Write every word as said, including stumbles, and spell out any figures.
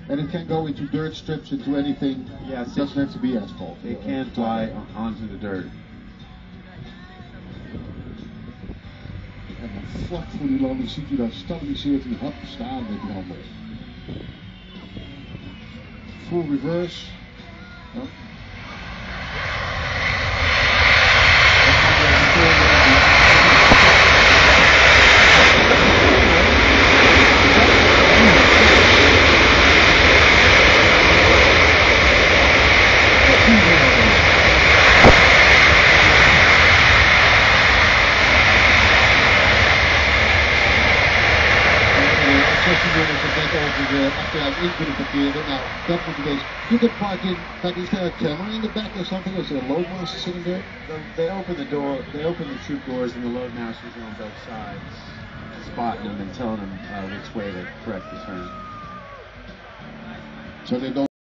And it can go into dirt strips, into anything. Yes, it doesn't have to be asphalt. It can fly onto the dirt. En dan vlak voor die landing ziet u, dan stabiliseert hij hard staan met die handen. Full reverse. Ja. Achteruit in kunnen parkeren. Nou, dat moet je deze. You can park in, like, is there a camera in the back or something? Is there a Loadmaster sitting there? They open the door, they open the troop doors, and the Loadmasters are on both sides, spotting them and telling them uh, which way to correct the turn. So they don't